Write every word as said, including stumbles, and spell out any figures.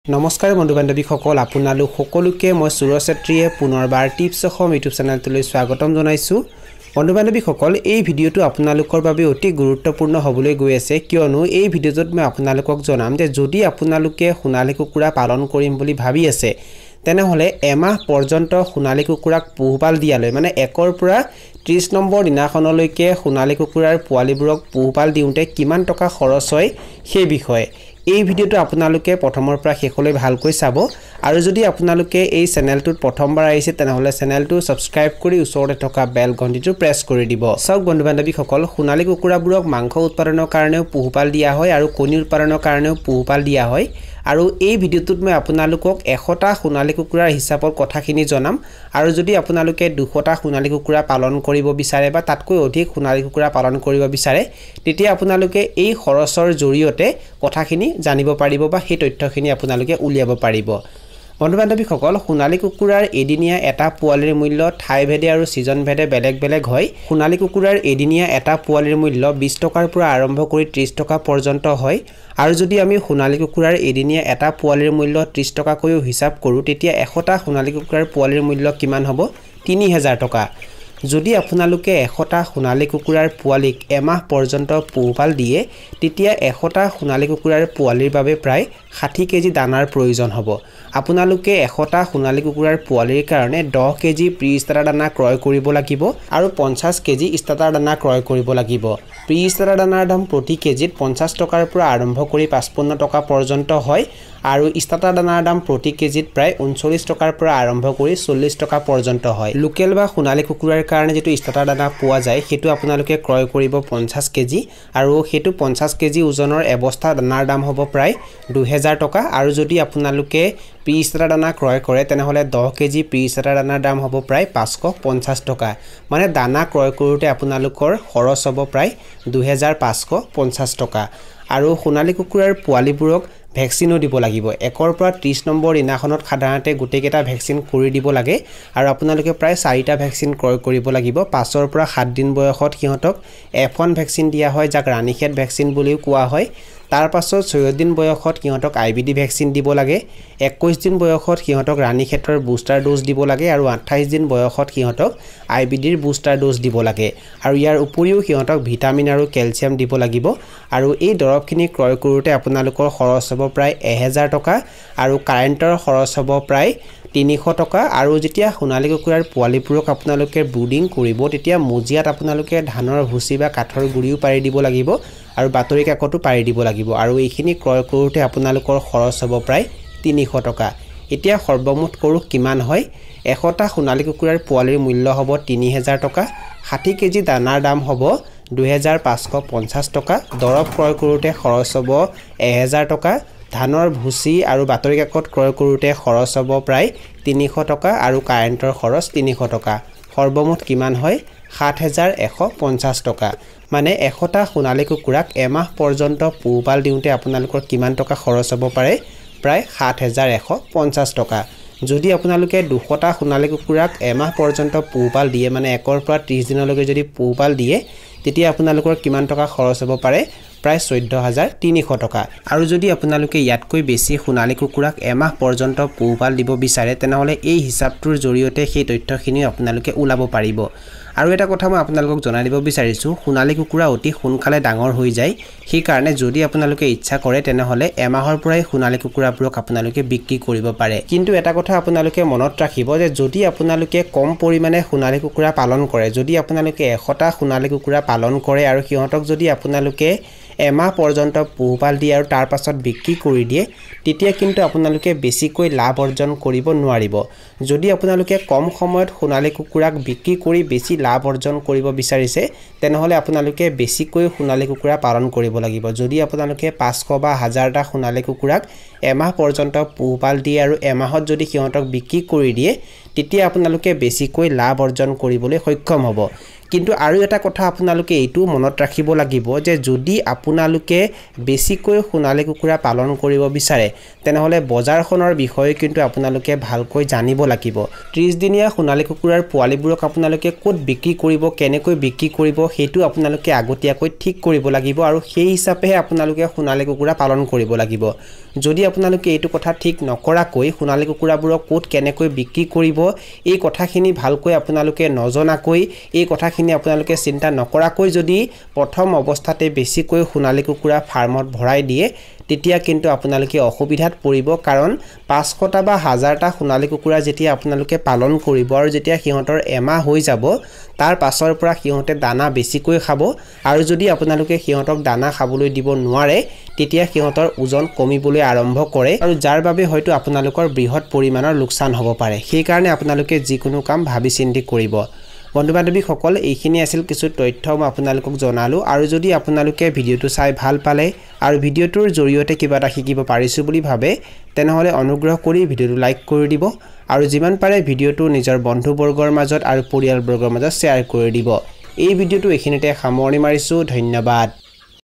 নমস্কাৰ বন্ধু বান্ধৱীসকল আপোনালোক সকলোকে মই সুৰজ ছেত্ৰীয়ে পুনৰবাৰ টিপছ অসম ইউটিউব চেনেলটোলৈ স্বাগতম জনাইছো বন্ধু বান্ধৱীসকল এই ভিডিঅটো আপোনালোকৰ বাবে অতি গুৰুত্বপূৰ্ণ হ'বলৈ গৈ আছে কিয়নো এই ভিডিঅটোত মই আপোনালোকক জনাম যে যদি আপোনালোকে সোণালী কুকুৰা পালন কৰিম বুলি ভাবি আছে তেনেহলে এমাহ পৰ্যন্ত সোণালী কুকুৰাক পোহপাল দিয়ালৈ মানে একৰ পৰা ত্ৰিশ নম্বৰ দিনাখনলৈকে সোণালী কুকুৰাৰ পোৱালিবোৰক পোহপাল দিওঁতে কিমান টকা খৰচ হয় সেই বিষয়ে এই ভিডিঅটো আপোনালোকে প্ৰথমৰ পৰা শেষলৈ ভালকৈ চাব আৰু যদি আপোনালোকে এই চেনেলটোত প্ৰথমবাৰ আহিছে তেনেহলে চেনেলটো সাবস্ক্ৰাইব কৰি ওচৰতে থকা বেল ঘণ্টিটো প্ৰেছ কৰি দিব সব বন্ধু বান্ধৱীসকল সোণালী কুকুৰাবোৰক মাংস উৎপাদনৰ কাৰণেও পোহপাল দিয়া হয় আৰু কণী উৎপাদনৰ কাৰণেও পোহপাল দিয়া হয় আৰু এই ভিডিঅটোত মই আপোনালোকক এশটা সোণালী কুকুৰাৰ হিচাপৰ কথাখিনি জনাম আৰু যদি আপোনালোকে দুশটা সোণালী কুকুৰা পালন কৰিব বিচাৰে বা তাতকৈ অধিক সোণালী কুকুৰা পালন কৰিব বিচাৰে তেতিয়া আপোনালোকে এই খৰচৰ জৰিয়তে কথাখিনি জানিব পাৰিব বা সেই তথ্যখিনি আপোনালোকে উলিয়াব পাৰিব বন্ধু বান্ধৱীসকল সোণালী কুকুৰাৰ এদিনীয়া এটা পোৱালিৰ মূল্য ঠাই ভেদে আৰু সিজন ভেদে বেলেগ বেলেগ হয় সোণালী কুকুৰাৰ এদিনীয়া এটা পোৱালিৰ মূল্য বিশ টকাৰ পৰা আৰম্ভ কৰি ত্ৰিশ টকা পৰ্যন্ত হয় আৰু যদি আমি সোণালী কুকুৰাৰ এদিনীয়া এটা পোৱালিৰ মূল্য ত্ৰিশ টকাকৈও হিচাপ কৰো তেতিয়া এশটা সোণালী কুকুৰাৰ পোৱালিৰ মূল্য কিমান হ'ব তিনি হাজাৰ টকা যদি আপোনালোকে এশটা সোণালী কুকুৰাৰ পোৱালিক এমাহ পৰ্যন্ত পোহপাল দিয়ে তেতিয়া এশটা সোণালী কুকুৰাৰ পোৱালিৰ বাবে প্ৰায় ষাঠি কেজি দানাৰ প্ৰয়োজন হ'ব আপোনালোকে এশটা সোণালী কুকুৰাৰ পোৱালিৰ কাৰণে দহ কেজি প্ৰি ষ্টাৰ্টাৰ দানা ক্ৰয় কৰিব লাগিব আৰু পঞ্চাছ কেজি ষ্টাৰ্টাৰ দানা ক্ৰয় কৰিব লাগিব প্ৰি ষ্টাৰ্টাৰ দানাৰ দাম প্ৰতি কেজিত পঞ্চাছ টকাৰ পৰা আৰম্ভ কৰি পঁচপন্ন টকা পৰ্যন্ত হয় আৰু ষ্টাৰ্টাৰ দানাৰ দাম প্ৰতি কেজিত প্ৰায় ঊনচল্লিছ টকাৰ পৰা আৰম্ভ কৰি চল্লিছ টকা পৰ্যন্ত হয় লোকেল বা সোণালী কুকুৰাৰ কাৰণে যেটো ষ্টাৰ্টাৰ দানা পোৱা যায় হেতু আপোনালোকে ক্ৰয় কৰিব পঞ্চাছ কেজি আৰু হেতু পঞ্চাছ কেজি ওজনৰ অৱস্থা দানাৰ দাম হ'ব প্ৰায় দুই হাজাৰ টকা আৰু যদি আপোনালোকে প্ৰি ষ্টাৰ্টাৰ দানা ক্ৰয় কৰে তেনেহলে দহ কেজি প্ৰি ষ্টাৰ্টাৰ দানাৰ দাম হ'ব প্ৰায় পাঁচশ পঞ্চাছ টকা মানে দানা ক্ৰয় কৰোতে আপোনালোকৰ খৰচ হ'ব প্ৰায় দুই হাজাৰ পাঁচশ পঞ্চাছ টকা আৰু সোণালী কুকুৰাৰ পোৱালিবোৰক ভ্যাকসিনো দিব লাগিব একৰ পৰা ত্ৰিশ নম্বৰ দিনাখনত সাধাৰণতে গুটেকেটা ভ্যাকসিন কৰি দিব লাগে আৰু আপোনালোকে প্ৰায় চাৰিটা ভ্যাকসিন ক্ৰয় কৰিব লাগিব পাঁচৰ পৰা সাত দিন বয়সত সিহঁতক এফ ওৱান ভ্যাকসিন দিয়া হয় যাক ৰাণীখেত ভ্যাকসিন বুলিও কোৱা হয় তাৰ পাছত ছয় দিন বয়সত সিহঁতক আইবিডি ভ্যাকসিন দিব লাগে একৈশ দিন বয়সত সিহঁতক ৰাণীখেতৰ বুষ্টাৰ ডোজ দিব লাগে আৰু আঠাইশ দিন বয়সত সিহঁতক আইবিডিৰ বুষ্টাৰ ডোজ দিব লাগে আৰু ইয়াৰ উপৰিও সিহঁতক ভিটামিন আৰু ক্যালসিয়াম দিব লাগিব আৰু এই দৰৱখিনি ক্ৰয় কৰোতে আপোনালোকৰ খৰচ হ'ব প্ৰায় এক হাজাৰ টকা আৰু কাৰেণ্টৰ খৰচ হ'ব প্ৰায় তিনিশ টকা আৰু যেতিয়া সোণালী কুকুৰাৰ পোৱালিবোৰক আপোনালোকে ব্ৰুডিং কৰিব তেতিয়া মজিয়াত আপোনালোকে ধানৰ ভুচি বা কাঠৰ গুৰিও পাৰি দিব লাগিব আৰু বাতৰি কাকতো পাৰি দিব লাগিব আৰু এইখিনি ক্ৰয় কৰোতে আপোনালোকৰ খৰচ হ'ব প্ৰায় তিনিশ টকা এতিয়া সৰ্বমুঠ কৰো কিমান হয় এশটা সোণালী কুকুৰাৰ পোৱালিৰ মূল্য হ'ব তিনি হাজাৰ টকা ষাঠি কেজি দানাৰ দাম হ'ব দুই হাজাৰ পাঁচশ পঞ্চাছ টকা দৰৱ ক্ৰয় কৰোতে খৰচ হ'ব এক হাজাৰ টকা ধানৰ ভুচি আৰু বাতৰি কাকত ক্ৰয় কৰোতে খৰচ হ'ব প্ৰায় তিনিশ টকা আৰু কাৰেণ্টৰ খৰচ তিনিশ টকা সৰ্বমুঠ কিমান হয় সাত হাজাৰ এশ পঞ্চাছ টকা মানে এশটা সোণালী কুকুৰাক এমাহ পৰ্যন্ত পোহপাল দিওঁতে আপোনালোকৰ কিমান টকা খৰচ হ'ব পাৰে প্ৰায় সাত হাজাৰ এশ পঞ্চাছ টকা যদি আপোনালোকে দুশটা সোণালী কুকুৰাক এমাহ পৰ্যন্ত পোহপাল দিয়ে মানে একৰ পৰা ত্ৰিশ দিনলৈকে যদি পোহপাল দিয়ে তেতিয়া আপোনালোকৰ কিমান টকা খৰচ হ'ব পাৰে প্ৰায় চৈধ্য হাজাৰ তিনিশ টকা আৰু যদি আপোনালোকে ইয়াতকৈ বেছি সোণালী কুকুৰাক এমাহ পৰ্যন্ত পোহপাল দিব বিচাৰে তেনেহলে এই হিচাপটোৰ জৰিয়তে সেই তথ্যখিনি আপোনালোকে উলাব পাৰিব আৰু এটা কথা মই আপোনালোকক জনাই দিব বিচাৰিছো সোণালী কুকুৰা অতি সোনকালে ডাঙৰ হৈ যায় সেই কাৰণে যদি আপোনালোকে ইচ্ছা কৰে তেনেহলে এমাহৰ পৰাই সোণালী কুকুৰাবোৰক আপোনালোকে বিক্ৰী কৰিব পাৰে কিন্তু এটা কথা আপোনালোকে মনত ৰাখিব যে যদি আপোনালোকে কম পৰিমাণে সোণালী কুকুৰা পালন কৰে যদি আপোনালোকে এশটা সোণালী কুকুৰা পালন কৰে আৰু সিহঁতক যদি আপোনালোকে এমাহ পৰ্যন্ত পোহপাল দিয়ে আৰু তাৰ পাছত বিক্ৰী কৰি দিয়ে তেতিয়া কিন্তু আপোনালোকে বেছিকৈ লাভ অৰ্জন কৰিব নোৱাৰিব যদি আপোনালোকে কম সময়ত সোণালী কুকুৰাক বিক্ৰী কৰি বেছি লাভ অৰ্জন কৰিব বিচাৰিছে তেনেহলে আপোনালোকে বেছিকৈ সোণালী কুকুৰা পালন কৰিব লাগিব যদি আপোনালোকে পাঁচশ বা হাজাৰটা সোণালী কুকুৰাক এমাহ পৰ্যন্ত পোহপাল দিয়ে আৰু এমাহত যদি সিহঁতক বিক্ৰী কৰি দিয়ে তেতিয়া আপোনালোকে বেছিকৈ লাভ অৰ্জন কৰিবলৈ সক্ষম হ'ব কিন্তু আৰু এটা কথা আপোনালোকে এইটো মনত ৰাখিব লাগিব যে যদি আপোনালোকে বেছিকৈ সোণালী কুকুৰা পালন কৰিব বিচাৰে তেনেহলে বজাৰখনৰ বিষয়ে কিন্তু আপোনালোকে ভালকৈ জানিব লাগিব ত্ৰিশ দিনীয়া সোণালী কুকুৰাৰ পোৱালিবোৰক আপোনালোকে ক'ত বিক্ৰী কৰিব কেনেকৈ বিক্ৰী কৰিব হেতু আপোনালোকে আগতীয়াকৈ ঠিক কৰিব লাগিব আৰু সেই হিচাপে আপোনালোকে সোণালী কুকুৰা পালন কৰিব লাগিব যদি আপোনালোকে এইটো কথা ঠিক নকৰাকৈ সোণালী কুকুৰাবোৰক ক'ত কেনেকৈ বিক্ৰী কৰিব এই কথাখিনি ভালকৈ আপোনালোকে নজনাকৈ এই কথাখিনি আপোনালোকে চিন্তা নকৰাকৈ যদি প্ৰথম অৱস্থাতে বেছিকৈ সোণালী কুকুৰা ফাৰ্মত ভৰাই দিয়ে তেতিয়া কিন্তু আপোনালোকে অসুবিধাত পৰিব কাৰণ পাঁচশটা বা হাজাৰটা সোণালী কুকুৰা যেতিয়া আপোনালোকে পালন কৰিব আৰু যেতিয়া সিহঁতৰ এমাহ হৈ যাব তাৰ পাছৰ পৰা সিহঁতে দানা বেছিকৈ খাব আৰু যদি আপোনালোকে সিহঁতক দানা খাবলৈ দিব নোৱাৰে তেতিয়া সিহঁতৰ ওজন কমিবলৈ আৰম্ভ কৰে আৰু যাৰ বাবে হয়তো আপোনালোকৰ বৃহৎ পৰিমাণৰ লোকচান হ'ব পাৰে সেই কাৰণে আপোনালোকে যিকোনো কাম ভাবি চিন্তি কৰিব বন্ধু বান্ধৱীসকল এইখিনি আছিল কিছু তথ্য মই আপোনালোকক জনালো আৰু যদি আপোনালোকে ভিডিওটো চাই ভাল পালে আৰু ভিডিওটোৰ জৰিয়তে কিবা এটা শিকিব পাৰিছো বুলি ভাবে তেনেহলে অনুগ্ৰহ কৰি ভিডিওটো লাইক কৰি দিব আৰু যিমান পাৰে ভিডিওটো নিজৰ বন্ধু বৰ্গৰ মাজত আৰু পৰিয়াল বৰ্গৰ মাজত শ্বেয়াৰ কৰি দিব এই ভিডিওটো এইখিনিতে সামৰণি মাৰিছো ধন্যবাদ